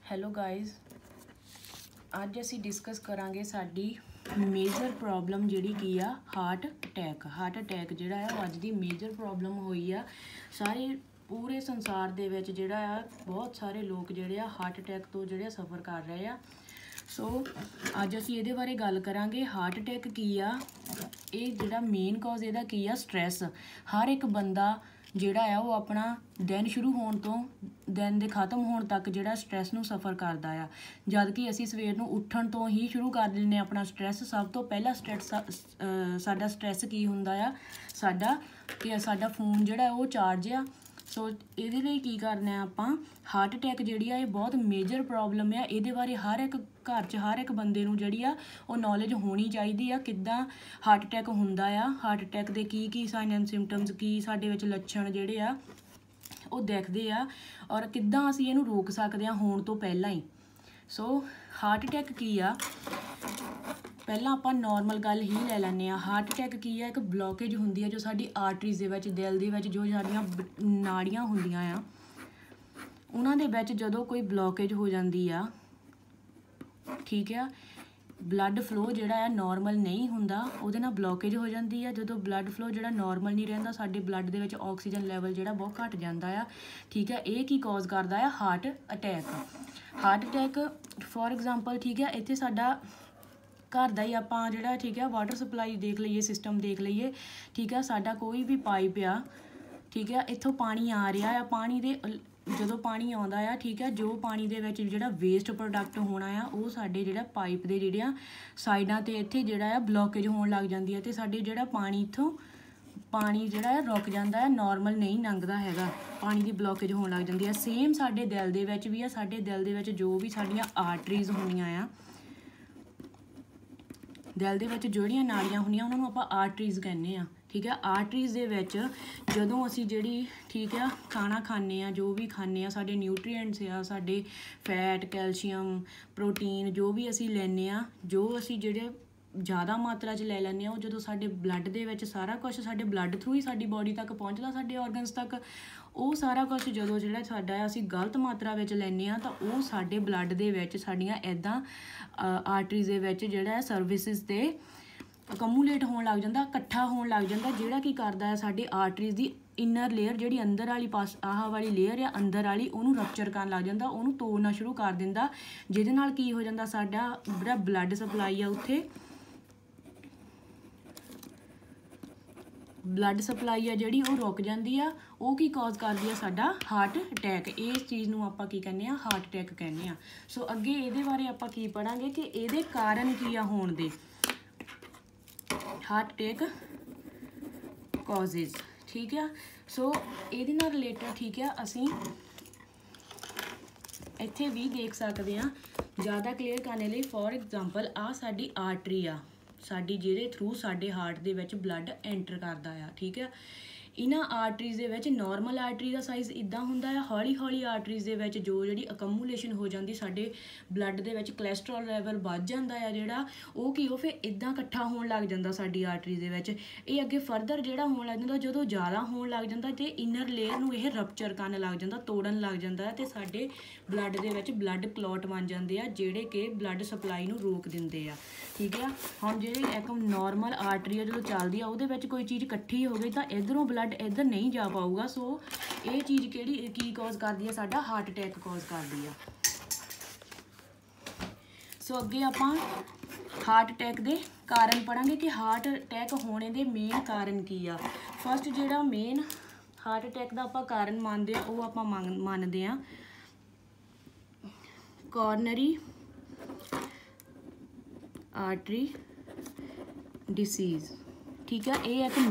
Hello guys, ਅੱਜ ਅਸੀਂ discuss ਕਰਾਂਗੇ ਸਾਡੀ ਮੇਜਰ ਪ੍ਰੋਬਲਮ ਜਿਹੜੀ ਕੀ ਆ ਹਾਰਟ ਅਟੈਕ ਜਿਹੜਾ ਆ ਉਹ ਅੱਜ ਦੀ ਮੇਜਰ ਪ੍ਰੋਬਲਮ ਹੋਈ ਆ। ਸਾਰੇ ਪੂਰੇ ਸੰਸਾਰ ਦੇ ਵਿੱਚ ਜਿਹੜਾ ਆ ਬਹੁਤ ਸਾਰੇ ਲੋਕ ਜਿਹੜੇ ਆ ਹਾਰਟ ਅਟੈਕ ਤੋਂ ਜਿਹੜੇ ਸਫਰ ਕਰ ਰਹੇ ਆ। ਸੋ ਅੱਜ ਅਸੀਂ ਇਹਦੇ ਬਾਰੇ ਗੱਲ ਕਰਾਂਗੇ। ਹਾਰਟ ਅਟੈਕ ਕੀ ਆ, ਇਹ ਜਿਹੜਾ ਮੇਨ ਕਾਜ਼ ਇਹਦਾ ਕੀ ਆ, ਸਟ੍ਰੈਸ। ਹਰ ਇੱਕ ਬੰਦਾ ਜਿਹੜਾ ਆ ਉਹ ਆਪਣਾ ਦਿਨ ਸ਼ੁਰੂ ਹੋਣ ਤੋਂ ਦਿਨ ਦੇ ਖਤਮ ਹੋਣ ਤੱਕ ਜਿਹੜਾ ਸਟ੍ਰੈਸ ਨੂੰ ਸਫਰ ਕਰਦਾ ਆ। ਜਦ ਕਿ ਅਸੀਂ ਸਵੇਰ ਨੂੰ ਉੱਠਣ ਤੋਂ ਹੀ ਸ਼ੁਰੂ ਕਰ ਦਿੰਦੇ ਹਾਂ ਆਪਣਾ ਸਟ੍ਰੈਸ। ਸਭ ਤੋਂ ਪਹਿਲਾਂ ਸਾਡਾ ਸਟ੍ਰੈਸ ਕੀ ਹੁੰਦਾ ਆ, ਸਾਡਾ ਫੋਨ ਜਿਹੜਾ ਉਹ ਚਾਰਜ ਆ। ਸੋ ਇਹਦੇ ਲਈ ਕੀ ਕਰਨਾ ਆਪਾਂ, ਹਾਰਟ ਅਟੈਕ ਜਿਹੜੀ ਆ ਇਹ ਬਹੁਤ ਮੇਜਰ ਪ੍ਰੋਬਲਮ ਆ। ਇਹਦੇ ਬਾਰੇ ਹਰ ਇੱਕ ਘਰ 'ਚ ਹਰ ਇੱਕ ਬੰਦੇ ਨੂੰ ਜਿਹੜੀ ਆ ਉਹ ਨੌਲੇਜ ਹੋਣੀ ਚਾਹੀਦੀ ਆ, ਕਿੱਦਾਂ ਹਾਰਟ ਅਟੈਕ ਹੁੰਦਾ ਆ, ਹਾਰਟ ਅਟੈਕ ਦੇ ਕੀ ਸਾਈਨ ਐਂਡ ਸਿੰਪਟਮਸ, ਕੀ ਸਾਡੇ ਵਿੱਚ ਲੱਛਣ ਜਿਹੜੇ ਆ ਉਹ ਦਿਖਦੇ ਆ, ਔਰ ਕਿੱਦਾਂ ਅਸੀਂ ਇਹਨੂੰ ਰੋਕ ਸਕਦੇ ਹਾਂ ਹੋਣ ਤੋਂ ਪਹਿਲਾਂ ਹੀ। ਸੋ ਹਾਰਟ ਅਟੈਕ ਕੀ ਆ, ਪਹਿਲਾਂ ਆਪਾਂ ਨੋਰਮਲ ਗੱਲ ਹੀ ਲੈ ਲੈਂਦੇ ਹਾਂ। ਹਾਰਟ ਅਟੈਕ ਕੀ ਆ, ਇੱਕ ਬਲੋਕੇਜ ਹੁੰਦੀ ਆ ਜੋ ਸਾਡੀ ਆਰਟਰੀਜ਼ ਦੇ ਵਿੱਚ, ਦਿਲ ਦੇ ਵਿੱਚ ਜੋ ਸਾਡੀਆਂ ਨਾੜੀਆਂ ਹੁੰਦੀਆਂ ਆ ਉਹਨਾਂ ਦੇ ਵਿੱਚ ਜਦੋਂ ਕੋਈ ਬਲੋਕੇਜ ਹੋ ਜਾਂਦੀ ਆ, ਠੀਕ ਆ, ਬਲੱਡ ਫਲੋ ਜਿਹੜਾ ਆ ਨੋਰਮਲ ਨਹੀਂ ਹੁੰਦਾ, ਉਹਦੇ ਨਾਲ ਬਲੋਕੇਜ ਹੋ ਜਾਂਦੀ ਆ। ਜਦੋਂ ਬਲੱਡ ਫਲੋ ਜਿਹੜਾ ਨੋਰਮਲ ਨਹੀਂ ਰਹਿੰਦਾ, ਸਾਡੇ ਬਲੱਡ ਦੇ ਵਿੱਚ ਆਕਸੀਜਨ ਲੈਵਲ ਜਿਹੜਾ ਬਹੁਤ ਘੱਟ ਜਾਂਦਾ ਆ, ਠੀਕ ਆ। ਇਹ ਕੀ ਕਾਜ਼ ਕਰਦਾ ਆ, ਹਾਰਟ ਅਟੈਕ। ਫੋਰ ਐਗਜ਼ਾਮਪਲ, ਠੀਕ ਆ, ਇੱਥੇ ਸਾਡਾ ਘਰ ਦਾ ਹੀ ਆਪਾਂ ਜਿਹੜਾ, ਠੀਕ ਆ, ਵਾਟਰ ਸਪਲਾਈ ਦੇਖ ਲਈਏ, ਸਿਸਟਮ ਦੇਖ ਲਈਏ, ਠੀਕ ਆ। ਸਾਡਾ ਕੋਈ ਵੀ ਪਾਈਪ ਆ, ਠੀਕ ਆ, ਇੱਥੋਂ ਪਾਣੀ ਆ ਰਿਹਾ ਆ। ਪਾਣੀ ਦੇ ਜਦੋਂ ਪਾਣੀ ਆਉਂਦਾ ਆ, ਠੀਕ ਆ, ਜੋ ਪਾਣੀ ਦੇ ਵਿੱਚ ਜਿਹੜਾ ਵੇਸਟ ਪ੍ਰੋਡਕਟ ਹੋਣਾ ਆ ਉਹ ਸਾਡੇ ਜਿਹੜਾ ਪਾਈਪ ਦੇ ਜਿਹੜੀਆਂ ਸਾਈਡਾਂ 'ਤੇ ਇੱਥੇ ਜਿਹੜਾ ਆ ਬਲੋਕੇਜ ਹੋਣ ਲੱਗ ਜਾਂਦੀ ਹੈ, ਅਤੇ ਸਾਡੇ ਜਿਹੜਾ ਪਾਣੀ ਜਿਹੜਾ ਆ ਰੁਕ ਜਾਂਦਾ ਆ, ਨੋਰਮਲ ਨਹੀਂ ਲੰਘਦਾ ਹੈਗਾ, ਪਾਣੀ ਦੀ ਬਲੋਕੇਜ ਹੋਣ ਲੱਗ ਜਾਂਦੀ ਹੈ। ਸੇਮ ਸਾਡੇ ਦਿਲ ਦੇ ਵਿੱਚ ਵੀ ਆ। ਸਾਡੇ ਦਿਲ ਦੇ ਵਿੱਚ ਜੋ ਵੀ ਸਾਡੀਆਂ ਆਰਟਰੀਜ਼ ਹੁੰਦੀਆਂ ਆ, ਦਿਲ ਦੇ ਵਿੱਚ ਜਿਹੜੀਆਂ ਨਾੜੀਆਂ ਹੁੰਦੀਆਂ ਉਹਨਾਂ ਨੂੰ ਆਪਾਂ ਆਰਟਰੀਜ਼ ਕਹਿੰਦੇ ਆ, ਠੀਕ ਆ। ਆਰਟਰੀਜ਼ ਦੇ ਵਿੱਚ ਜਦੋਂ ਅਸੀਂ ਜਿਹੜੀ, ਠੀਕ ਆ, ਖਾਣਾ ਖਾਂਦੇ ਆ, ਜੋ ਵੀ ਖਾਂਦੇ ਆ, ਸਾਡੇ ਨਿਊਟਰੀਐਂਟਸ ਆ, ਸਾਡੇ ਫੈਟ, ਕੈਲਸ਼ੀਅਮ, ਪ੍ਰੋਟੀਨ ਜੋ ਵੀ ਅਸੀਂ ਲੈਂਦੇ ਆ, ਜੋ ਅਸੀਂ ਜਿਹੜੇ ਜ਼ਿਆਦਾ ਮਾਤਰਾ 'ਚ ਲੈ ਲੈਂਦੇ ਆ, ਉਹ ਜਦੋਂ ਸਾਡੇ ਬਲੱਡ ਦੇ ਵਿੱਚ ਸਾਰਾ ਕੁਛ ਸਾਡੇ ਬਲੱਡ ਥਰੂ ਹੀ ਸਾਡੀ ਬੋਡੀ ਤੱਕ ਪਹੁੰਚਦਾ, ਸਾਡੇ ਔਰਗਨਸ ਤੱਕ, ਉਹ ਸਾਰਾ ਕੁਛ ਜਦੋਂ ਜਿਹੜਾ ਸਾਡਾ ਅਸੀਂ ਗਲਤ ਮਾਤਰਾ ਵਿੱਚ ਲੈਂਦੇ ਹਾਂ ਤਾਂ ਉਹ ਸਾਡੇ ਬਲੱਡ ਦੇ ਵਿੱਚ ਸਾਡੀਆਂ ਇੱਦਾਂ ਆਰਟਰੀਜ਼ ਦੇ ਵਿੱਚ ਜਿਹੜਾ ਸਰਵਿਸਿਜ਼ 'ਤੇ ਅਕਮੂਲੇਟ ਹੋਣ ਲੱਗ ਜਾਂਦਾ, ਇਕੱਠਾ ਹੋਣ ਲੱਗ ਜਾਂਦਾ, ਜਿਹੜਾ ਕੀ ਕਰਦਾ ਹੈ ਸਾਡੀ ਆਰਟਰੀਜ਼ ਦੀ ਇਨਰ ਲੇਅਰ ਜਿਹੜੀ ਅੰਦਰ ਵਾਲੀ ਆਹ ਵਾਲੀ ਲੇਅਰ ਆ ਅੰਦਰ ਵਾਲੀ, ਉਹਨੂੰ ਰਪਚਰ ਕਰਨ ਲੱਗ ਜਾਂਦਾ, ਉਹਨੂੰ ਤੋੜਨਾ ਸ਼ੁਰੂ ਕਰ ਦਿੰਦਾ, ਜਿਹਦੇ ਨਾਲ ਕੀ ਹੋ ਜਾਂਦਾ, ਸਾਡਾ ਜਿਹੜਾ ਬਲੱਡ ਸਪਲਾਈ ਆ ਉੱਥੇ ਬਲੱਡ ਸਪਲਾਈ ਆ ਜਿਹੜੀ ਉਹ ਰੁਕ ਜਾਂਦੀ ਆ। ਉਹ ਕੀ ਕਾਜ਼ ਕਰਦੀ ਆ, ਸਾਡਾ ਹਾਰਟ ਅਟੈਕ। ਇਸ ਚੀਜ਼ ਨੂੰ ਆਪਾਂ ਕੀ ਕਹਿੰਦੇ ਆ, ਹਾਰਟ ਅਟੈਕ ਕਹਿੰਦੇ ਆ। ਸੋ ਅੱਗੇ ਇਹਦੇ ਬਾਰੇ ਆਪਾਂ ਕੀ ਪੜਾਂਗੇ ਕਿ ਇਹਦੇ ਕਾਰਨ ਕੀ ਆ ਹੋਣ ਦੇ, ਹਾਰਟ ਅਟੈਕ ਕਾਜ਼ਿਜ਼, ਠੀਕ ਆ। ਸੋ ਇਹਦੇ ਨਾਲ ਰਿਲੇਟਡ, ਠੀਕ ਆ, ਅਸੀਂ ਇੱਥੇ ਵੀ ਦੇਖ ਸਕਦੇ ਹਾਂ ਜ਼ਿਆਦਾ ਕਲੀਅਰ ਕਰਨ ਲਈ। ਫੋਰ ਐਗਜ਼ਾਮਪਲ, ਆਹ ਸਾਡੀ ਆਰਟਰੀ ਆ, ਸਾਡੀ ਜਿਹਦੇ ਥਰੂ ਸਾਡੇ ਹਾਰਟ ਦੇ ਵਿੱਚ ਬਲੱਡ ਐਂਟਰ ਕਰਦਾ ਆ, ਠੀਕ ਆ। ਇਹਨਾਂ ਆਰਟਰੀਜ਼ ਦੇ ਵਿੱਚ ਨੋਰਮਲ ਆਰਟਰੀ ਦਾ ਸਾਈਜ਼ ਇੱਦਾਂ ਹੁੰਦਾ ਆ, ਹੌਲੀ ਹੌਲੀ ਆਰਟਰੀਜ਼ ਦੇ ਵਿੱਚ ਜਿਹੜੀ ਅਕਮੂਲੇਸ਼ਨ ਹੋ ਜਾਂਦੀ, ਸਾਡੇ ਬਲੱਡ ਦੇ ਵਿੱਚ ਕੋਲੈਸਟਰੋਲ ਲੈਵਲ ਵੱਧ ਜਾਂਦਾ ਆ, ਜਿਹੜਾ ਉਹ ਕੀ, ਉਹ ਫਿਰ ਇੱਦਾਂ ਇਕੱਠਾ ਹੋਣ ਲੱਗ ਜਾਂਦਾ ਸਾਡੀ ਆਰਟਰੀਜ਼ ਦੇ ਵਿੱਚ। ਇਹ ਅੱਗੇ ਫਰਦਰ ਜਿਹੜਾ ਹੋਣ ਲੱਗ ਜਾਂਦਾ, ਜਦੋਂ ਜ਼ਿਆਦਾ ਹੋਣ ਲੱਗ ਜਾਂਦਾ ਅਤੇ ਇਨਰ ਲੇਅਰ ਨੂੰ ਇਹ ਰਪਚਰ ਕਰਨ ਲੱਗ ਜਾਂਦਾ, ਤੋੜਨ ਲੱਗ ਜਾਂਦਾ, ਅਤੇ ਸਾਡੇ ਬਲੱਡ ਦੇ ਵਿੱਚ ਬਲੱਡ ਕਲੌਟ ਬਣ ਜਾਂਦੇ ਆ, ਜਿਹੜੇ ਕਿ ਬਲੱਡ ਸਪਲਾਈ ਨੂੰ ਰੋਕ ਦਿੰਦੇ ਆ, ਠੀਕ ਆ। ਹੁਣ ਜਿਹੜੀ ਇੱਕ ਨੋਰਮਲ ਆਰਟਰੀ ਆ ਜਦੋਂ ਚੱਲਦੀ ਆ, ਉਹਦੇ ਵਿੱਚ ਕੋਈ ਚੀਜ਼ ਇਕੱਠੀ ਹੋ ਗਈ ਤਾਂ ਇੱਧਰੋਂ ਬਲੱਡ ਇੱਧਰ ਨਹੀਂ ਜਾ ਪਾਊਗਾ। ਸੋ ਇਹ ਚੀਜ਼ ਕੀ ਕਾਜ਼ ਕਰਦੀ ਆ, ਸਾਡਾ ਹਾਰਟ ਅਟੈਕ ਕਾਜ਼ ਕਰਦੀ ਆ। ਸੋ ਅੱਗੇ ਆਪਾਂ ਹਾਰਟ ਅਟੈਕ ਦੇ ਕਾਰਨ ਪੜਾਂਗੇ ਕਿ ਹਾਰਟ ਅਟੈਕ ਹੋਣੇ ਦੇ ਮੇਨ ਕਾਰਨ ਕੀ ਆ। ਫਸਟ ਜਿਹੜਾ ਮੇਨ ਹਾਰਟ ਅਟੈਕ ਦਾ ਆਪਾਂ ਕਾਰਨ ਮੰਨਦੇ ਆ, ਉਹ ਆਪਾਂ ਮੰਨਦੇ ਆ ਕੋਰਨਰੀ ਆਰਟਰੀ ਡਿਸੀਜ਼, ਠੀਕ ਆ। ਇਹ ਇੱਕ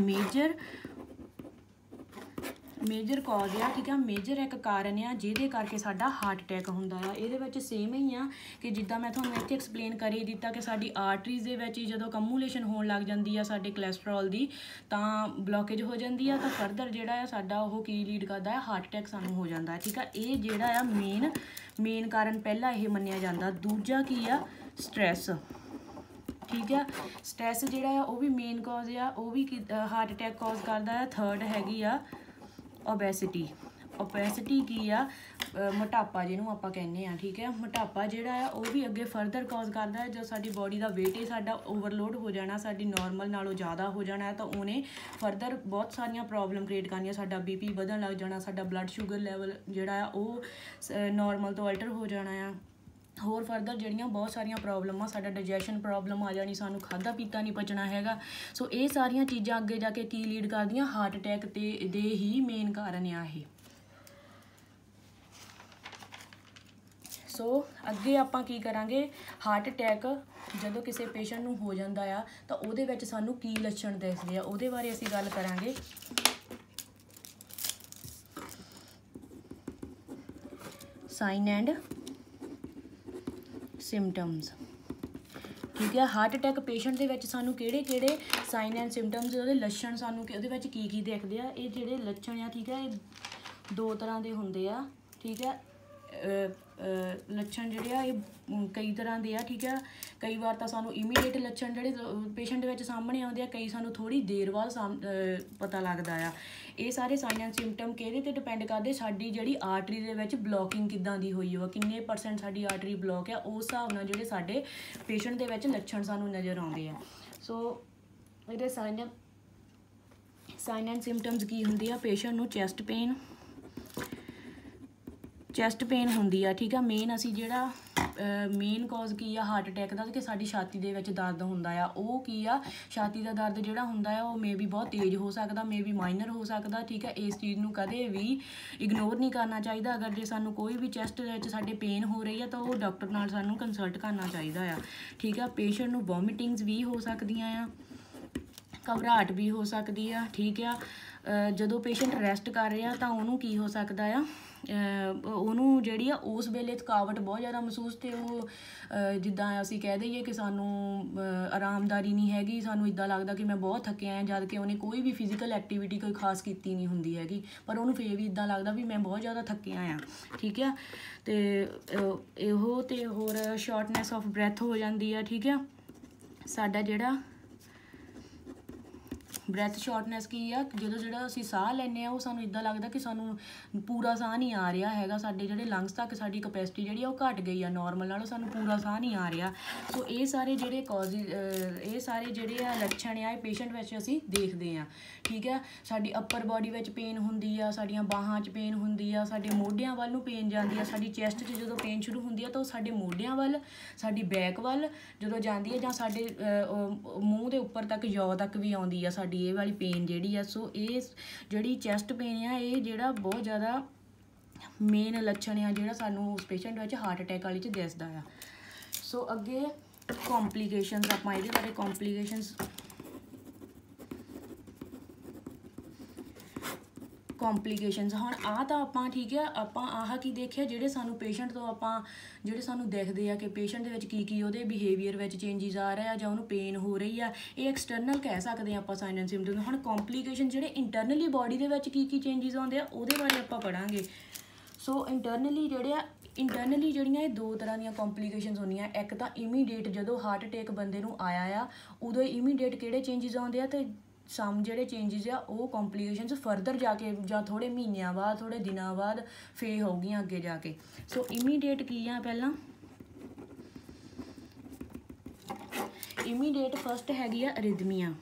ਮੇਜਰ ਕਾਜ਼ ਆ, ਠੀਕ ਆ, ਮੇਜਰ ਇੱਕ ਕਾਰਨ ਆ ਜਿਹਦੇ ਕਰਕੇ ਸਾਡਾ ਹਾਰਟ ਅਟੈਕ ਹੁੰਦਾ ਆ। ਇਹਦੇ ਵਿੱਚ ਸੇਮ ਹੀ ਆ ਕਿ ਜਿੱਦਾਂ ਮੈਂ ਤੁਹਾਨੂੰ ਇੱਥੇ ਐਕਸਪਲੇਨ ਕਰ ਹੀ ਦਿੱਤਾ ਕਿ ਸਾਡੀ ਆਰਟਰੀਜ਼ ਦੇ ਵਿੱਚ ਜਦੋਂ ਅਕਮੂਲੇਸ਼ਨ ਹੋਣ ਲੱਗ ਜਾਂਦੀ ਆ ਸਾਡੇ ਕੋਲੈਸਟਰੋਲ ਦੀ, ਤਾਂ ਬਲੋਕੇਜ ਹੋ ਜਾਂਦੀ ਆ, ਤਾਂ ਫਰਦਰ ਜਿਹੜਾ ਆ ਸਾਡਾ ਉਹ ਕੀ ਲੀਡ ਕਰਦਾ ਹੈ, ਹਾਰਟ ਅਟੈਕ ਸਾਨੂੰ ਹੋ ਜਾਂਦਾ, ਠੀਕ ਆ। ਇਹ ਜਿਹੜਾ ਆ ਮੇਨ ਕਾਰਨ ਪਹਿਲਾਂ ਇਹ ਮੰਨਿਆ ਜਾਂਦਾ। ਦੂਜਾ ਕੀ ਆ, ਸਟ੍ਰੈਸ, ਠੀਕ ਆ। ਸਟ੍ਰੈਸ ਜਿਹੜਾ ਆ ਉਹ ਵੀ ਮੇਨ ਕਾਜ਼ ਆ, ਉਹ ਵੀ ਹਾਰਟ ਅਟੈਕ ਕਾਜ਼ ਕਰਦਾ ਆ। ਥਰਡ ਹੈਗੀ ਆ ਓਬੈਸਿਟੀ। ਓਬੈਸਿਟੀ ਕੀ ਆ, ਮੋਟਾਪਾ ਜਿਹਨੂੰ ਆਪਾਂ ਕਹਿੰਦੇ ਆ, ਠੀਕ ਹੈ। ਮੋਟਾਪਾ ਜਿਹੜਾ ਆ ਉਹ ਵੀ ਅੱਗੇ ਫਰਦਰ ਕਾਜ਼ ਕਰਦਾ ਹੈ। ਜਦ ਸਾਡੀ ਬੋਡੀ ਦਾ ਵੇਟ ਹੀ ਸਾਡਾ ਓਵਰਲੋਡ ਹੋ ਜਾਣਾ, ਸਾਡੀ ਨੋਰਮਲ ਨਾਲੋਂ ਜ਼ਿਆਦਾ ਹੋ ਜਾਣਾ, ਤਾਂ ਉਹਨੇ ਫਰਦਰ ਬਹੁਤ ਸਾਰੀਆਂ ਪ੍ਰੋਬਲਮ ਕ੍ਰੀਏਟ ਕਰਨੀਆਂ। ਸਾਡਾ BP ਵਧਣ ਲੱਗ ਜਾਣਾ, ਸਾਡਾ ਬਲੱਡ ਸ਼ੂਗਰ ਲੈਵਲ ਜਿਹੜਾ ਆ ਉਹ ਨੋਰਮਲ ਤੋਂ ਅਲਟਰ ਹੋ ਜਾਣਾ ਆ। ਹੋਰ ਫਰਦਰ ਜਿਹੜੀਆਂ ਬਹੁਤ ਸਾਰੀਆਂ ਪ੍ਰੋਬਲਮਾਂ, ਸਾਡਾ ਡਾਈਜੈਸ਼ਨ ਪ੍ਰੋਬਲਮ ਆ ਜਾਣੀ, ਸਾਨੂੰ ਖਾਧਾ ਪੀਤਾ ਨਹੀਂ ਪਚਣਾ ਹੈਗਾ। ਸੋ ਇਹ ਸਾਰੀਆਂ ਚੀਜ਼ਾਂ ਅੱਗੇ ਜਾ ਕੇ ਕੀ ਲੀਡ ਕਰਦੀਆਂ, ਹਾਰਟ ਅਟੈਕ ਦੇ ਹੀ ਮੇਨ ਕਾਰਨ ਆ ਇਹ। ਸੋ ਅੱਗੇ ਆਪਾਂ ਕੀ ਕਰਾਂਗੇ, ਹਾਰਟ ਅਟੈਕ ਜਦੋਂ ਕਿਸੇ ਪੇਸ਼ੈਂਟ ਨੂੰ ਹੋ ਜਾਂਦਾ ਆ ਤਾਂ ਉਹਦੇ ਵਿੱਚ ਸਾਨੂੰ ਕੀ ਲੱਛਣ ਦਿਖਦੇ ਆ, ਉਹਦੇ ਬਾਰੇ ਅਸੀਂ ਗੱਲ ਕਰਾਂਗੇ। ਸਾਈਨ ਐਂਡ ਸਿਮਟਮਸ, ਠੀਕ ਹੈ। ਹਾਰਟ ਅਟੈਕ ਪੇਸ਼ੈਂਟ ਦੇ ਵਿੱਚ ਸਾਨੂੰ ਕਿਹੜੇ ਸਾਈਨ ਐਂਡ ਸਿਮਟਮਸ, ਉਹਦੇ ਲੱਛਣ ਸਾਨੂੰ ਉਹਦੇ ਵਿੱਚ ਕੀ ਦਿਖਦੇ ਆ। ਇਹ ਜਿਹੜੇ ਲੱਛਣ ਆ, ਠੀਕ ਹੈ, ਇਹ 2 ਤਰ੍ਹਾਂ ਦੇ ਹੁੰਦੇ ਆ, ਠੀਕ ਹੈ। ਲੱਛਣ ਜਿਹੜੇ ਆ ਇਹ ਕਈ ਤਰ੍ਹਾਂ ਦੇ ਆ, ਠੀਕ ਹੈ। ਕਈ ਵਾਰ ਤਾਂ ਸਾਨੂੰ ਇਮੀਡੀਏਟ ਲੱਛਣ ਜਿਹੜੇ ਪੇਸ਼ੈਂਟ ਦੇ ਵਿੱਚ ਸਾਹਮਣੇ ਆਉਂਦੇ ਆ, ਕਈ ਸਾਨੂੰ ਥੋੜ੍ਹੀ ਦੇਰ ਬਾਅਦ ਪਤਾ ਲੱਗਦਾ ਆ। ਇਹ ਸਾਰੇ ਸਾਈਨ ਐਂਡ ਸਿੰਪਟਮ ਕਿਹਦੇ 'ਤੇ ਡਿਪੈਂਡ ਕਰਦੇ, ਸਾਡੀ ਜਿਹੜੀ ਆਰਟਰੀ ਦੇ ਵਿੱਚ ਬਲੋਕਿੰਗ ਕਿੱਦਾਂ ਦੀ ਹੋਈ ਹੋ, ਕਿੰਨੇ % ਸਾਡੀ ਆਰਟਰੀ ਬਲੋਕ ਆ, ਉਸ ਹਿਸਾਬ ਨਾਲ ਜਿਹੜੇ ਸਾਡੇ ਪੇਸ਼ੈਂਟ ਦੇ ਵਿੱਚ ਲੱਛਣ ਸਾਨੂੰ ਨਜ਼ਰ ਆਉਂਦੇ ਆ। ਸੋ ਇਹਦੇ ਸਾਈਨ ਐਂਡ ਸਿੰਪਟਮਸ ਕੀ ਹੁੰਦੀ ਆ, ਪੇਸ਼ੈਂਟ ਨੂੰ ਚੈਸਟ ਪੇਨ ਹੁੰਦੀ ਆ, ਠੀਕ ਆ। ਮੇਨ ਅਸੀਂ ਜਿਹੜਾ ਮੇਨ ਕਾਜ਼ ਕੀ ਆ ਹਾਰਟ ਅਟੈਕ ਦਾ, ਕਿ ਸਾਡੀ ਛਾਤੀ ਦੇ ਵਿੱਚ ਦਰਦ ਹੁੰਦਾ ਆ। ਉਹ ਕੀ ਆ, ਛਾਤੀ ਦਾ ਦਰਦ ਜਿਹੜਾ ਹੁੰਦਾ ਆ ਉਹ ਮੇ ਵੀ ਬਹੁਤ ਤੇਜ਼ ਹੋ ਸਕਦਾ, ਮੇ ਵੀ ਮਾਈਨਰ ਹੋ ਸਕਦਾ, ਠੀਕ ਹੈ। ਇਸ ਚੀਜ਼ ਨੂੰ ਕਦੇ ਵੀ ਇਗਨੋਰ ਨਹੀਂ ਕਰਨਾ ਚਾਹੀਦਾ। ਅਗਰ ਜੇ ਸਾਨੂੰ ਕੋਈ ਵੀ ਚੈਸਟ ਦੇ ਵਿੱਚ ਸਾਡੇ ਪੇਨ ਹੋ ਰਹੀ ਆ ਤਾਂ ਉਹ ਡਾਕਟਰ ਨਾਲ ਸਾਨੂੰ ਕੰਸਲਟ ਕਰਨਾ ਚਾਹੀਦਾ ਆ, ਠੀਕ ਆ। ਪੇਸ਼ੈਂਟ ਨੂੰ ਵੋਮਿਟਿੰਗਸ ਵੀ ਹੋ ਸਕਦੀਆਂ ਆ, ਘਬਰਾਹਟ ਵੀ ਹੋ ਸਕਦੀ ਆ, ਠੀਕ ਆ। ਜਦੋਂ ਪੇਸ਼ੈਂਟ ਰੈਸਟ ਕਰ ਰਿਹਾ ਤਾਂ ਉਹਨੂੰ ਕੀ ਹੋ ਸਕਦਾ ਆ, ਉਹਨੂੰ ਜਿਹੜੀ ਆ ਉਸ ਵੇਲੇ ਥਕਾਵਟ ਬਹੁਤ ਜ਼ਿਆਦਾ ਮਹਿਸੂਸ, ਅਤੇ ਉਹ ਜਿੱਦਾਂ ਅਸੀਂ ਕਹਿ ਦਈਏ ਕਿ ਸਾਨੂੰ ਆਰਾਮਦਾਰੀ ਨਹੀਂ ਹੈਗੀ, ਸਾਨੂੰ ਇੱਦਾਂ ਲੱਗਦਾ ਕਿ ਮੈਂ ਬਹੁਤ ਥੱਕਿਆ ਹਾਂ, ਜਦ ਕਿ ਉਹਨੇ ਕੋਈ ਵੀ ਫਿਜ਼ੀਕਲ ਐਕਟੀਵਿਟੀ ਕੋਈ ਖਾਸ ਕੀਤੀ ਨਹੀਂ ਹੁੰਦੀ ਹੈਗੀ, ਪਰ ਉਹਨੂੰ ਫੇਰ ਵੀ ਇੱਦਾਂ ਲੱਗਦਾ ਵੀ ਮੈਂ ਬਹੁਤ ਜ਼ਿਆਦਾ ਥੱਕਿਆ ਹਾਂ, ਠੀਕ ਆ। ਅਤੇ ਹੋਰ ਸ਼ਾਰਟਨੈਸ ਆਫ ਬ੍ਰੈਥ ਹੋ ਜਾਂਦੀ ਆ, ਠੀਕ ਆ। ਸਾਡਾ ਜਿਹੜਾ ਬ੍ਰੈਥ ਸ਼ਾਰਟਨੈਸ ਕੀ ਆ, ਜਿਹੜਾ ਅਸੀਂ ਸਾਹ ਲੈਂਦੇ ਹਾਂ ਉਹ ਸਾਨੂੰ ਇੱਦਾਂ ਲੱਗਦਾ ਕਿ ਸਾਨੂੰ ਪੂਰਾ ਸਾਹ ਨਹੀਂ ਆ ਰਿਹਾ ਹੈਗਾ, ਸਾਡੇ ਜਿਹੜੇ ਲੰਗਸ ਤੱਕ ਸਾਡੀ ਕਪੈਸਿਟੀ ਜਿਹੜੀ ਆ ਉਹ ਘੱਟ ਗਈ ਆ ਨੋਰਮਲ ਨਾਲੋਂ, ਸਾਨੂੰ ਪੂਰਾ ਸਾਹ ਨਹੀਂ ਆ ਰਿਹਾ। ਸੋ ਇਹ ਸਾਰੇ ਜਿਹੜੇ ਇਹ ਸਾਰੇ ਜਿਹੜੇ ਆ ਲੱਛਣ ਆ ਇਹ ਪੇਸ਼ੈਂਟ ਵਿੱਚ ਅਸੀਂ ਦੇਖਦੇ ਹਾਂ, ਠੀਕ ਹੈ। ਸਾਡੀ ਅੱਪਰ ਬੋਡੀ ਵਿੱਚ ਪੇਨ ਹੁੰਦੀ ਆ, ਸਾਡੀਆਂ ਬਾਹਾਂ 'ਚ ਪੇਨ ਹੁੰਦੀ ਆ, ਸਾਡੇ ਮੋਢਿਆਂ ਵੱਲ ਨੂੰ ਪੇਨ ਜਾਂਦੀ ਆ, ਸਾਡੀ ਚੈਸਟ 'ਚ ਜਦੋਂ ਪੇਨ ਸ਼ੁਰੂ ਹੁੰਦੀ ਆ ਤਾਂ ਉਹ ਸਾਡੇ ਮੋਢਿਆਂ ਵੱਲ, ਸਾਡੀ ਬੈਕ ਵੱਲ ਜਦੋਂ ਜਾਂਦੀ ਹੈ, ਜਾਂ ਸਾਡੇ ਮੂੰਹ ਦੇ ਉੱਪਰ ਤੱਕ ਜੌ ਤੱਕ ਵੀ ਆਉਂਦੀ ਆ ਸਾਡੀ ਇਹ ਵਾਲੀ ਪੇਨ ਜਿਹੜੀ ਆ। ਸੋ ਇਹ ਜਿਹੜੀ ਚੈਸਟ ਪੇਨ ਆ ਇਹ ਜਿਹੜਾ ਬਹੁਤ ਜ਼ਿਆਦਾ ਮੇਨ ਲੱਛਣ ਆ ਜਿਹੜਾ ਸਾਨੂੰ ਉਸ ਪੇਸ਼ੈਂਟ ਵਿੱਚ ਹਾਰਟ ਅਟੈਕ ਵਾਲੀ 'ਚ ਦਿਸਦਾ ਆ। ਸੋ ਅੱਗੇ ਕੰਪਲੀਕੇਸ਼ਨਸ, ਆਪਾਂ ਇਹਦੇ ਬਾਰੇ ਕੰਪਲੀਕੇਸ਼ਨਸ ਹੁਣ ਆਹ ਤਾਂ ਆਪਾਂ ਠੀਕ ਹੈ, ਆਪਾਂ ਆਹ ਕੀ ਦੇਖਿਆ ਜਿਹੜੇ ਸਾਨੂੰ ਪੇਸ਼ੈਂਟ ਤੋਂ ਜਿਹੜੇ ਸਾਨੂੰ ਦਿਖਦੇ ਆ ਕਿ ਪੇਸ਼ੈਂਟ ਦੇ ਵਿੱਚ ਕੀ ਉਹਦੇ ਬਿਹੇਵੀਅਰ ਵਿੱਚ ਚੇਂਜਿਸ ਆ ਰਹੇ ਆ ਜਾਂ ਉਹਨੂੰ ਪੇਨ ਹੋ ਰਹੀ ਆ, ਇਹ ਐਕਸਟਰਨਲ ਕਹਿ ਸਕਦੇ ਆ ਆਪਾਂ ਸਾਈਨ ਐਂਡ ਸਿੰਪਟਮ। ਹੁਣ ਕੰਪਲੀਕੇਸ਼ਨ ਜਿਹੜੇ ਇੰਟਰਨਲੀ ਬੋਡੀ ਦੇ ਵਿੱਚ ਕੀ ਚੇਂਜਿਸ ਆਉਂਦੇ ਆ ਉਹਦੇ ਬਾਰੇ ਆਪਾਂ ਪੜ੍ਹਾਂਗੇ। ਸੋ ਇੰਟਰਨਲੀ ਜਿਹੜੀਆਂ ਇਹ 2 ਤਰ੍ਹਾਂ ਦੀਆਂ ਕੰਪਲੀਕੇਸ਼ਨਸ ਹੁੰਦੀਆਂ, ਇੱਕ ਤਾਂ ਇਮੀਡੀਏਟ ਜਦੋਂ ਹਾਰਟ ਅਟੈਕ ਬੰਦੇ ਨੂੰ ਆਇਆ ਆ ਉਦੋਂ ਇਮੀਡੀਏਟ ਕਿਹੜੇ ਚੇਂਜਿਸ ਆਉਂਦੇ ਆ, ਅਤੇ ਜਿਹੜੇ ਚੇਂਜਿਸ ਆ ਉਹ ਕੰਪਲੀਕੇਸ਼ਨਸ ਫਰਦਰ ਜਾ ਕੇ ਜਾਂ ਥੋੜ੍ਹੇ ਮਹੀਨਿਆਂ ਬਾਅਦ, ਥੋੜ੍ਹੇ ਦਿਨਾਂ ਬਾਅਦ ਫੇਸ ਹੋਊਗੀਆਂ ਅੱਗੇ ਜਾ ਕੇ। ਸੋ ਇਮੀਡੀਏਟ ਕੀ ਆ, ਪਹਿਲਾਂ ਇਮੀਡੀਏਟ ਫਸਟ ਹੈਗੀ ਆ ਅਰਿਦਮੀਆ,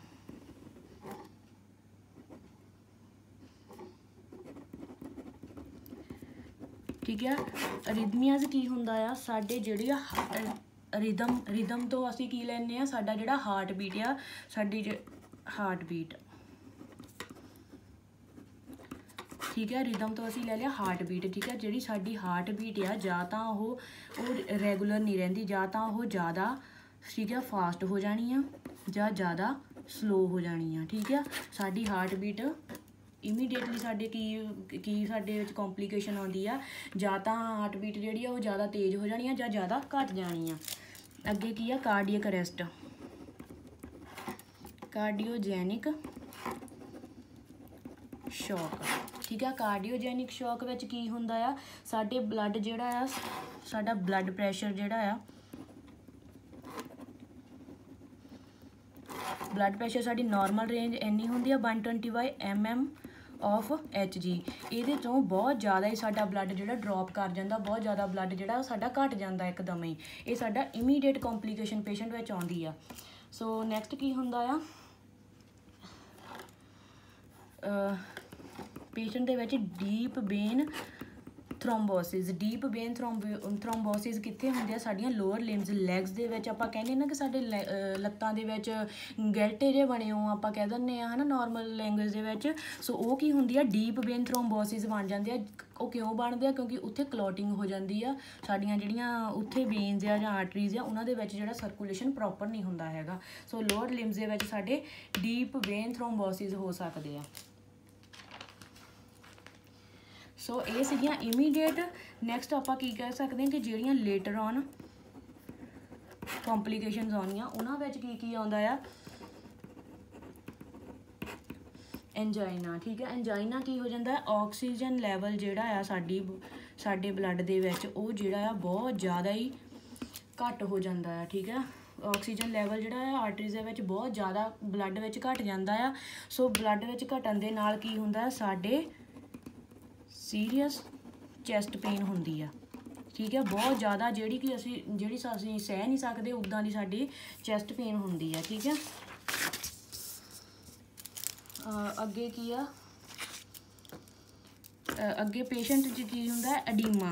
ਠੀਕ ਹੈ। ਅਰਿਦਮੀਆਜ਼ ਕੀ ਹੁੰਦਾ ਆ, ਸਾਡੇ ਜਿਹੜੀ ਆ ਰਿਦਮ ਤੋਂ ਅਸੀਂ ਕੀ ਲੈਂਦੇ ਆ, ਸਾਡਾ ਜਿਹੜਾ ਹਾਰਟ ਬੀਟ ਆ, ਸਾਡੀ ਹਾਰਟ ਬੀਟ, ਠੀਕ ਹੈ। ਰਿਦਮ ਤੋਂ ਅਸੀਂ ਲੈ ਲਿਆ ਹਾਰਟ ਬੀਟ, ਠੀਕ ਹੈ। ਜਿਹੜੀ ਸਾਡੀ ਹਾਰਟ ਬੀਟ ਆ ਜਾਂ ਤਾਂ ਉਹ ਰੈਗੂਲਰ ਨਹੀਂ ਰਹਿੰਦੀ, ਜਾਂ ਤਾਂ ਉਹ ਜ਼ਿਆਦਾ ਠੀਕ ਹੈ ਫਾਸਟ ਹੋ ਜਾਣੀ ਆ ਜਾਂ ਜ਼ਿਆਦਾ ਸਲੋ ਹੋ ਜਾਣੀ ਆ, ਠੀਕ ਆ। ਸਾਡੀ ਹਾਰਟ ਬੀਟ ਇਮੀਡੀਏਟਲੀ ਸਾਡੇ ਕੀ ਸਾਡੇ ਵਿੱਚ ਕੰਪਲੀਕੇਸ਼ਨ ਆਉਂਦੀ ਆ, ਜਾਂ ਤਾਂ ਹਾਰਟ ਬੀਟ ਜਿਹੜੀ ਆ ਉਹ ਜ਼ਿਆਦਾ ਤੇਜ਼ ਹੋ ਜਾਣੀ ਆ ਜਾਂ ਜ਼ਿਆਦਾ ਘੱਟ ਜਾਣੀ ਆ। ਅੱਗੇ ਕੀ ਆ, ਕਾਰਡੀਅਕ ਅਰੈਸਟ, ਕਾਰਡੀਓਜੈਨਿਕ ਸ਼ੌਕ, ਠੀਕ ਆ। ਕਾਰਡੀਓਜੈਨਿਕ ਸ਼ੌਕ ਵਿੱਚ ਕੀ ਹੁੰਦਾ ਆ, ਸਾਡੇ ਬਲੱਡ ਜਿਹੜਾ ਆ, ਸਾਡਾ ਬਲੱਡ ਪ੍ਰੈਸ਼ਰ ਜਿਹੜਾ ਆ, ਬਲੱਡ ਪ੍ਰੈਸ਼ਰ ਸਾਡੀ ਨਾਰਮਲ ਰੇਂਜ ਇੰਨੀ ਹੁੰਦੀ ਆ 120/mm ऑफ HG। ਇਹਦੇ ਤੋਂ ਬਹੁਤ ਜ਼ਿਆਦਾ ਹੀ ਸਾਡਾ ਬਲੱਡ ਜਿਹੜਾ ਡਰੋਪ ਕਰ ਜਾਂਦਾ, ਬਹੁਤ ਜ਼ਿਆਦਾ ਬਲੱਡ ਜਿਹੜਾ ਸਾਡਾ ਘਟ ਜਾਂਦਾ ਇੱਕਦਮ ਹੀ। ਇਹ ਸਾਡਾ ਇਮੀਡੀਏਟ ਕੰਪਲੀਕੇਸ਼ਨ ਪੇਸ਼ੈਂਟ ਵਿੱਚ ਆਉਂਦੀ ਆ। ਸੋ ਨੈਕਸਟ ਕੀ ਹੁੰਦਾ ਆ, ਪੇਸ਼ੈਂਟ ਦੇ ਵਿੱਚ deep vein thrombosis. Deep vein thrombosis ਕਿੱਥੇ ਹੁੰਦੇ ਆ, ਸਾਡੀਆਂ ਲੋਅਰ ਲਿੰਬਸ ਲੈਗਸ ਦੇ ਵਿੱਚ। ਆਪਾਂ ਕਹਿੰਦੇ ਨਾ ਕਿ ਸਾਡੇ ਲੱਤਾਂ ਦੇ ਵਿੱਚ ਗੈਲਟੇ ਜਿਹੇ ਬਣੇ ਹੋ, ਆਪਾਂ ਕਹਿ ਦਿੰਦੇ ਆ ਹੈ ਨਾ ਨੋਰਮਲ ਲੈਂਗੁਏਜ ਦੇ ਵਿੱਚ। ਸੋ ਉਹ ਕੀ ਹੁੰਦੀ ਆ, ਡੀਪ ਵੇਨ ਥਰੋਮਬੋਸਿਸ ਬਣ ਜਾਂਦੇ ਆ। ਉਹ ਕਿਉਂ ਬਣਦੇ ਆ, ਕਿਉਂਕਿ ਉੱਥੇ ਕਲੋਟਿੰਗ ਹੋ ਜਾਂਦੀ ਆ, ਸਾਡੀਆਂ ਜਿਹੜੀਆਂ ਉੱਥੇ ਵੇਨਸ ਆ ਜਾਂ ਆਰਟਰੀਜ਼ ਆ ਉਹਨਾਂ ਦੇ ਵਿੱਚ ਜਿਹੜਾ ਸਰਕੂਲੇਸ਼ਨ ਪ੍ਰੋਪਰ ਨਹੀਂ ਹੁੰਦਾ ਹੈਗਾ। ਸੋ ਲੋਅਰ ਲਿੰਬਸ ਦੇ ਵਿੱਚ ਸਾਡੇ ਡੀਪ ਵੇਨ ਥਰੋਮਬੋਸਿਸ ਹੋ ਸਕਦੇ ਆ। ਸੋ ਇਹ ਸੀਗੀਆਂ ਇਮੀਡੀਏਟ। ਨੈਕਸਟ ਆਪਾਂ ਕੀ ਕਹਿ ਸਕਦੇ ਹਾਂ ਕਿ ਜਿਹੜੀਆਂ ਲੇਟਰ ਔਨ ਕੰਪਲੀਕੇਸ਼ਨਸ ਆਉਣੀਆਂ ਉਹਨਾਂ ਵਿੱਚ ਕੀ ਕੀ ਆਉਂਦਾ ਆ, ਐਂਜਾਈਨਾ। ਠੀਕ ਹੈ, ਐਂਜਾਈਨਾ ਕੀ ਹੋ ਜਾਂਦਾ, ਆਕਸੀਜਨ ਲੈਵਲ ਜਿਹੜਾ ਆ ਸਾਡੇ ਬਲੱਡ ਦੇ ਵਿੱਚ ਉਹ ਜਿਹੜਾ ਆ ਬਹੁਤ ਜ਼ਿਆਦਾ ਹੀ ਘੱਟ ਹੋ ਜਾਂਦਾ ਆ। ਠੀਕ ਹੈ, ਆਕਸੀਜਨ ਲੈਵਲ ਜਿਹੜਾ ਆ ਆਰਟਰੀਜ਼ ਦੇ ਵਿੱਚ ਬਹੁਤ ਜ਼ਿਆਦਾ ਬਲੱਡ ਵਿੱਚ ਘੱਟ ਜਾਂਦਾ ਆ। ਸੋ ਬਲੱਡ ਵਿੱਚ ਘਟਣ ਦੇ ਨਾਲ ਕੀ ਹੁੰਦਾ, ਸਾਡੇ ਸੀਰੀਅਸ ਚੈਸਟ ਪੇਨ ਹੁੰਦੀ ਆ। ਠੀਕ ਹੈ, ਬਹੁਤ ਜ਼ਿਆਦਾ ਜਿਹੜੀ ਅਸੀਂ ਸਹਿ ਨਹੀਂ ਸਕਦੇ ਉੱਦਾਂ ਦੀ ਸਾਡੀ ਚੈਸਟ ਪੇਨ ਹੁੰਦੀ ਆ। ਠੀਕ ਹੈ, ਅੱਗੇ ਕੀ ਆ, ਅੱਗੇ ਪੇਸ਼ੈਂਟ 'ਚ ਕੀ ਹੁੰਦਾ, ਐਡੀਮਾ।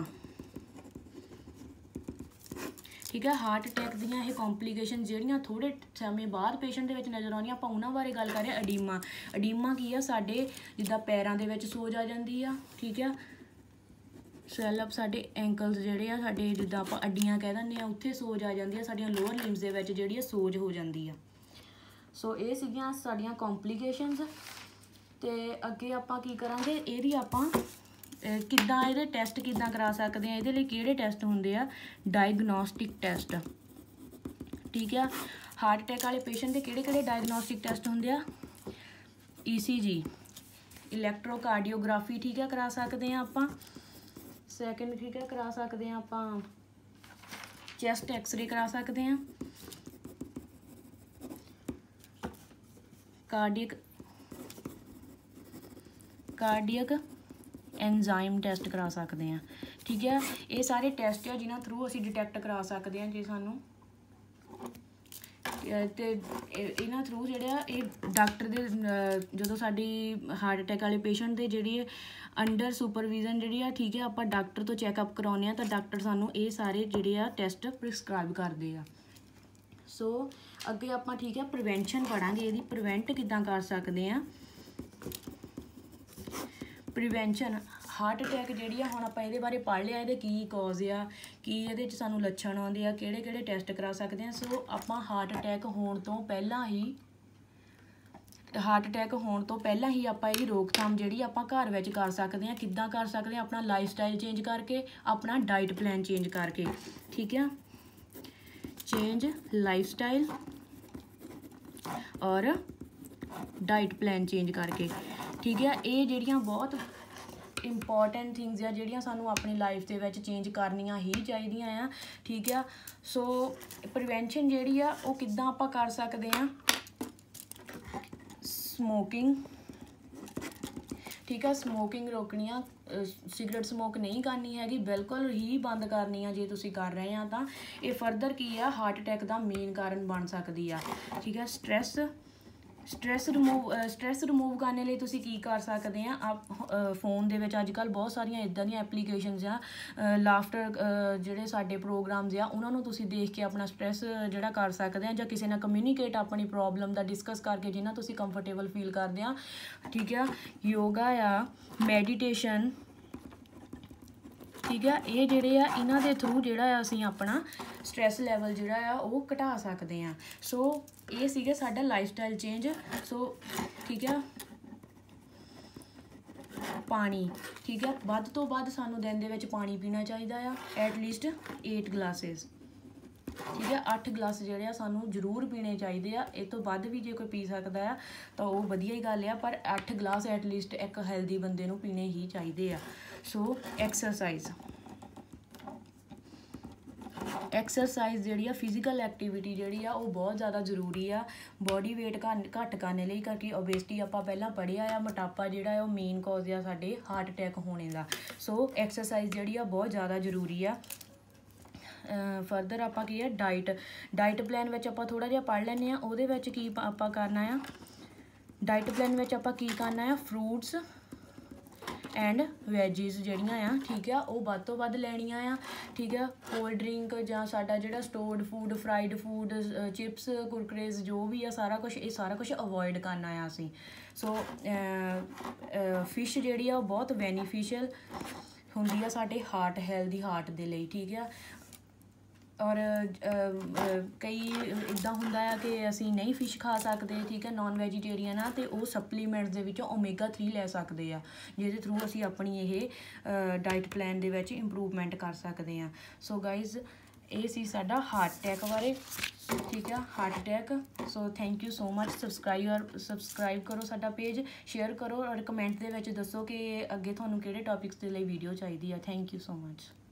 ਠੀਕ ਹੈ, ਹਾਰਟ ਅਟੈਕ ਦੀਆਂ ਇਹ ਕੰਪਲੀਕੇਸ਼ਨ ਜਿਹੜੀਆਂ ਥੋੜ੍ਹੇ ਸਮੇਂ ਬਾਅਦ ਪੇਸ਼ੈਂਟ ਦੇ ਵਿੱਚ ਨਜ਼ਰ ਆਉਂਦੀਆਂ, ਆਪਾਂ ਉਹਨਾਂ ਬਾਰੇ ਗੱਲ ਕਰ ਰਹੇ ਹਾਂ। ਐਡੀਮਾ, ਐਡੀਮਾ ਕੀ ਆ, ਸਾਡੇ ਜਿੱਦਾਂ ਪੈਰਾਂ ਦੇ ਵਿੱਚ ਸੋਜ ਆ ਜਾਂਦੀ ਆ। ਠੀਕ ਆ, ਸਵੈਲ ਅਪ ਸਾਡੇ ਐਂਕਲਸ ਜਿਹੜੇ ਆ ਸਾਡੇ, ਜਿੱਦਾਂ ਆਪਾਂ ਅੱਡੀਆਂ ਕਹਿ ਦਿੰਦੇ ਆ, ਉੱਥੇ ਸੋਜ ਆ ਜਾਂਦੀ ਆ। ਸਾਡੀਆਂ ਲੋਅਰ ਲਿੰਬਸ ਦੇ ਵਿੱਚ ਜਿਹੜੀ ਆ ਸੋਜ ਹੋ ਜਾਂਦੀ ਆ। ਸੋ ਇਹ ਸੀਗੀਆਂ ਸਾਡੀਆਂ ਕੰਪਲੀਕੇਸ਼ਨਸ। ਅਤੇ ਅੱਗੇ ਆਪਾਂ ਕੀ ਕਰਾਂਗੇ, ਇਹਦੀ ਆਪਾਂ ਕਿੱਦਾਂ ਇਹਦੇ ਟੈਸਟ ਕਿੱਦਾਂ ਕਰਾ ਸਕਦੇ ਹਾਂ, ਇਹਦੇ ਲਈ ਕਿਹੜੇ ਟੈਸਟ ਹੁੰਦੇ ਆ, ਡਾਇਗਨੋਸਟਿਕ ਟੈਸਟ। ਠੀਕ ਆ, ਹਾਰਟ ਅਟੈਕ ਵਾਲੇ ਪੇਸ਼ੈਂਟ ਦੇ ਕਿਹੜੇ ਡਾਇਗਨੋਸਟਿਕ ਟੈਸਟ ਹੁੰਦੇ ਆ, ECG, ਇਲੈਕਟ੍ਰੋਕਾਰਡੀਓਗ੍ਰਾਫੀ। ਠੀਕ ਹੈ, ਕਰਾ ਸਕਦੇ ਹਾਂ ਆਪਾਂ। ਸੈਕਿੰਡ ਠੀਕ ਹੈ, ਕਰਾ ਸਕਦੇ ਹਾਂ ਆਪਾਂ ਚੈਸਟ ਐਕਸਰੇ ਕਰਾ ਸਕਦੇ ਹਾਂ। ਕਾਰਡੀਅਕ ਐਨਜ਼ਾਈਮ ਟੈਸਟ ਕਰਾ ਸਕਦੇ ਹਾਂ। ਠੀਕ ਹੈ, ਇਹ ਸਾਰੇ ਟੈਸਟ ਆ ਜਿਨ੍ਹਾਂ ਥਰੂ ਅਸੀਂ ਡਿਟੈਕਟ ਕਰਾ ਸਕਦੇ ਹਾਂ ਜੇ ਸਾਨੂੰ, ਅਤੇ ਇਹਨਾਂ ਥਰੂ ਜਿਹੜੇ ਆ ਇਹ ਡਾਕਟਰ ਦੇ ਜਦੋਂ ਸਾਡੀ ਹਾਰਟ ਅਟੈਕ ਵਾਲੇ ਪੇਸ਼ੈਂਟ ਦੇ ਜਿਹੜੀ ਅੰਡਰ ਸੁਪਰਵਿਜ਼ਨ ਜਿਹੜੀ ਆ, ਠੀਕ ਹੈ, ਆਪਾਂ ਡਾਕਟਰ ਤੋਂ ਚੈੱਕਅਪ ਕਰਾਉਂਦੇ ਹਾਂ ਤਾਂ ਡਾਕਟਰ ਸਾਨੂੰ ਇਹ ਸਾਰੇ ਜਿਹੜੇ ਆ ਟੈਸਟ ਪ੍ਰਿਸਕ੍ਰਾਈਬ ਕਰਦੇ ਆ। ਸੋ ਅੱਗੇ ਆਪਾਂ ਠੀਕ ਹੈ ਪ੍ਰੀਵੈਂਸ਼ਨ ਪੜ੍ਹਾਂਗੇ, ਇਹਦੀ ਪ੍ਰੀਵੈਂਟ ਕਿੱਦਾਂ ਕਰ ਸਕਦੇ ਹਾਂ। ਪ੍ਰੀਵੈਂਸ਼ਨ ਹਾਰਟ ਅਟੈਕ ਜਿਹੜੀ ਆ, ਹੁਣ ਆਪਾਂ ਇਹਦੇ ਬਾਰੇ ਪੜ੍ਹ ਲਿਆ, ਇਹਦੇ ਕੀ ਕਾਜ਼ ਆ, ਕੀ ਇਹਦੇ 'ਚ ਸਾਨੂੰ ਲੱਛਣ ਆਉਂਦੇ ਆ, ਕਿਹੜੇ ਟੈਸਟ ਕਰਾ ਸਕਦੇ ਹਾਂ। ਸੋ ਆਪਾਂ ਹਾਰਟ ਅਟੈਕ ਹੋਣ ਤੋਂ ਪਹਿਲਾਂ ਹੀ ਆਪਾਂ ਇਹਦੀ ਰੋਕਥਾਮ ਜਿਹੜੀ ਆਪਾਂ ਘਰ ਵਿੱਚ ਕਰ ਸਕਦੇ ਹਾਂ। ਕਿੱਦਾਂ ਕਰ ਸਕਦੇ ਹਾਂ, ਆਪਣਾ ਲਾਈਫ ਸਟਾਈਲ ਚੇਂਜ ਕਰਕੇ, ਆਪਣਾ ਡਾਈਟ ਪਲਾਨ ਚੇਂਜ ਕਰਕੇ। ਠੀਕ ਆ, ਚੇਂਜ ਲਾਈਫ ਸਟਾਈਲ ਔਰ ਡਾਈਟ ਪਲਾਨ ਚੇਂਜ ਕਰਕੇ। ਠੀਕ ਹੈ, ਇਹ ਜਿਹੜੀਆਂ ਬਹੁਤ ਇੰਪੋਰਟੈਂਟ ਥਿੰਗਸ ਆ ਜਿਹੜੀਆਂ ਸਾਨੂੰ ਆਪਣੀ ਲਾਈਫ ਦੇ ਵਿੱਚ ਚੇਂਜ ਕਰਨੀਆਂ ਹੀ ਚਾਹੀਦੀਆਂ ਆ। ਠੀਕ ਆ, ਸੋ ਪ੍ਰੀਵੈਂਸ਼ਨ ਜਿਹੜੀ ਆ ਉਹ ਕਿੱਦਾਂ ਆਪਾਂ ਕਰ ਸਕਦੇ ਹਾਂ, ਸਮੋਕਿੰਗ। ਠੀਕ ਆ, ਸਮੋਕਿੰਗ ਰੋਕਣੀ ਆ, ਸਿਗਰਟ ਸਮੋਕ ਨਹੀਂ ਕਰਨੀ ਹੈਗੀ, ਬਿਲਕੁਲ ਹੀ ਬੰਦ ਕਰਨੀ ਆ। ਜੇ ਤੁਸੀਂ ਕਰ ਰਹੇ ਆ ਤਾਂ ਇਹ ਫਰਦਰ ਕੀ ਆ, ਹਾਰਟ ਅਟੈਕ ਦਾ ਮੇਨ ਕਾਰਨ ਬਣ ਸਕਦੀ ਆ। ਠੀਕ ਆ, ਸਟ੍ਰੈਸ ਰਿਮੂਵ ਕਰਨ ਲਈ ਤੁਸੀਂ ਕੀ ਕਰ ਸਕਦੇ ਆ, ਫੋਨ ਦੇ ਵਿੱਚ ਅੱਜ ਕੱਲ੍ਹ ਬਹੁਤ ਸਾਰੀਆਂ ਇੱਦਾਂ ਦੀਆਂ ਐਪਲੀਕੇਸ਼ਨਸ ਆ, ਲਾਫਟਰ ਜਿਹੜੇ ਸਾਡੇ ਪ੍ਰੋਗਰਾਮਸ ਆ ਉਹਨਾਂ ਨੂੰ ਤੁਸੀਂ ਦੇਖ ਕੇ ਆਪਣਾ ਸਟ੍ਰੈਸ ਜਿਹੜਾ ਕਰ ਸਕਦੇ ਆ, ਜਾਂ ਕਿਸੇ ਨਾਲ ਕਮਿਊਨੀਕੇਟ ਆਪਣੀ ਪ੍ਰੋਬਲਮ ਦਾ ਡਿਸਕਸ ਕਰਕੇ ਜਿੰਨਾ ਤੁਸੀਂ ਕੰਫਰਟੇਬਲ ਫੀਲ ਕਰਦੇ ਆ। ਠੀਕ ਆ, ਯੋਗਾ ਆ, ਮੈਡੀਟੇਸ਼ਨ। ਠੀਕ ਆ, ਇਹ ਜਿਹੜੇ ਆ ਇਹਨਾਂ ਦੇ ਥਰੂ ਜਿਹੜਾ ਆ ਅਸੀਂ ਆਪਣਾ ਸਟ੍ਰੈਸ ਲੈਵਲ ਜਿਹੜਾ ਆ ਉਹ ਘਟਾ ਸਕਦੇ ਹਾਂ। ਸੋ ਇਹ ਸੀਗਾ ਸਾਡਾ ਲਾਈਫ ਸਟਾਈਲ ਚੇਂਜ। ਸੋ ਠੀਕ ਆ, ਪਾਣੀ। ਠੀਕ ਆ, ਵੱਧ ਤੋਂ ਵੱਧ ਸਾਨੂੰ ਦਿਨ ਦੇ ਵਿੱਚ ਪਾਣੀ ਪੀਣਾ ਚਾਹੀਦਾ ਆ, ਐਟਲੀਸਟ 8 ਗਲਾਸਿਸ। ਠੀਕ ਆ, 8 ਗਲਾਸ ਜਿਹੜੇ ਆ ਸਾਨੂੰ ਜ਼ਰੂਰ ਪੀਣੇ ਚਾਹੀਦੇ ਆ। ਇਹ ਤੋਂ ਵੱਧ ਵੀ ਜੇ ਕੋਈ ਪੀ ਸਕਦਾ ਆ ਤਾਂ ਉਹ ਵਧੀਆ ਹੀ ਗੱਲ ਆ, ਪਰ 8 ਗਲਾਸ ਐਟਲੀਸਟ ਇੱਕ ਹੈਲਦੀ ਬੰਦੇ ਨੂੰ ਪੀਣੇ ਹੀ ਚਾਹੀਦੇ ਆ। ਸੋ ਐਕਸਰਸਾਈਜ਼। ਐਕਸਰਸਾਈਜ਼ ਜਿਹੜੀ ਆ, ਫਿਜ਼ੀਕਲ ਐਕਟੀਵਿਟੀ ਜਿਹੜੀ ਆ ਉਹ ਬਹੁਤ ਜ਼ਿਆਦਾ ਜ਼ਰੂਰੀ ਆ ਬੋਡੀ ਵੇਟ ਘੱਟ ਕਰਨ ਲਈ, ਕਰਕੇ ਓਬੇਸਿਟੀ ਆਪਾਂ ਪਹਿਲਾਂ ਪੜ੍ਹਿਆ ਆ, ਮੋਟਾਪਾ ਜਿਹੜਾ ਆ ਉਹ ਮੇਨ ਕਾਜ਼ ਆ ਸਾਡੇ ਹਾਰਟ ਅਟੈਕ ਹੋਣੇ ਦਾ। ਸੋ ਐਕਸਰਸਾਈਜ਼ ਜਿਹੜੀ ਆ ਬਹੁਤ ਜ਼ਿਆਦਾ ਜ਼ਰੂਰੀ ਆ। ਫਰਦਰ ਆਪਾਂ ਕੀ ਆ, ਡਾਈਟ ਪਲਾਨ ਵਿੱਚ ਆਪਾਂ ਥੋੜ੍ਹਾ ਜਿਹਾ ਪੜ੍ਹ ਲੈਂਦੇ ਹਾਂ। ਉਹਦੇ ਵਿੱਚ ਕੀ ਆਪਾਂ ਕਰਨਾ ਆ, ਡਾਈਟ ਪਲਾਨ ਵਿੱਚ ਆਪਾਂ ਕੀ ਕਰਨਾ ਆ, ਫਰੂਟਸ ਐਂਡ ਵੈਜਿਸ ਜਿਹੜੀਆਂ ਆ, ਠੀਕ ਆ, ਉਹ ਵੱਧ ਤੋਂ ਵੱਧ ਲੈਣੀਆਂ ਆ, ਠੀਕ ਆ। ਕੋਲਡ ਡਰਿੰਕ ਜਾਂ ਸਾਡਾ ਜਿਹੜਾ stored food, fried food, chips, Kurkures ਜੋ ਵੀ ਆ, ਇਹ ਸਾਰਾ ਕੁਛ ਅਵੋਇਡ ਕਰਨਾ ਆ ਅਸੀਂ। ਸੋ ਫਿਸ਼ ਜਿਹੜੀ ਆ ਉਹ ਬਹੁਤ ਬੈਨੀਫੀਸ਼ੀਅਲ ਹੁੰਦੀ ਆ ਸਾਡੇ ਹੈਲਦੀ ਹਾਰਟ ਦੇ ਲਈ, ਠੀਕ ਆ। ਔਰ ਕਈ ਇੱਦਾਂ ਹੁੰਦਾ ਆ ਕਿ ਅਸੀਂ ਨਹੀਂ ਫਿਸ਼ ਖਾ ਸਕਦੇ, ਠੀਕ ਹੈ, ਨੋਨ ਵੈਜੀਟੇਰੀਅਨ ਆ, ਅਤੇ ਉਹ ਸਪਲੀਮੈਂਟਸ ਦੇ ਵਿੱਚੋਂ ਓਮੇਗਾ 3 ਲੈ ਸਕਦੇ ਆ, ਜਿਹਦੇ ਥਰੂ ਅਸੀਂ ਆਪਣੀ ਇਹ ਡਾਈਟ ਪਲਾਨ ਦੇ ਵਿੱਚ ਇੰਪਰੂਵਮੈਂਟ ਕਰ ਸਕਦੇ ਹਾਂ। ਸੋ ਗਾਈਜ਼, ਇਹ ਸੀ ਸਾਡਾ ਹਾਰਟ ਅਟੈਕ ਬਾਰੇ, ਠੀਕ ਆ, heart attack. So thank you so much. Subscribe ਕਰੋ ਸਾਡਾ ਪੇਜ, ਸ਼ੇਅਰ ਕਰੋ, ਔਰ ਕਮੈਂਟ ਦੇ ਵਿੱਚ ਦੱਸੋ ਕਿ ਅੱਗੇ ਤੁਹਾਨੂੰ ਕਿਹੜੇ ਟੌਪਿਕਸ ਦੇ ਲਈ ਵੀਡੀਓ ਚਾਹੀਦੀ ਆ। Thank you so much.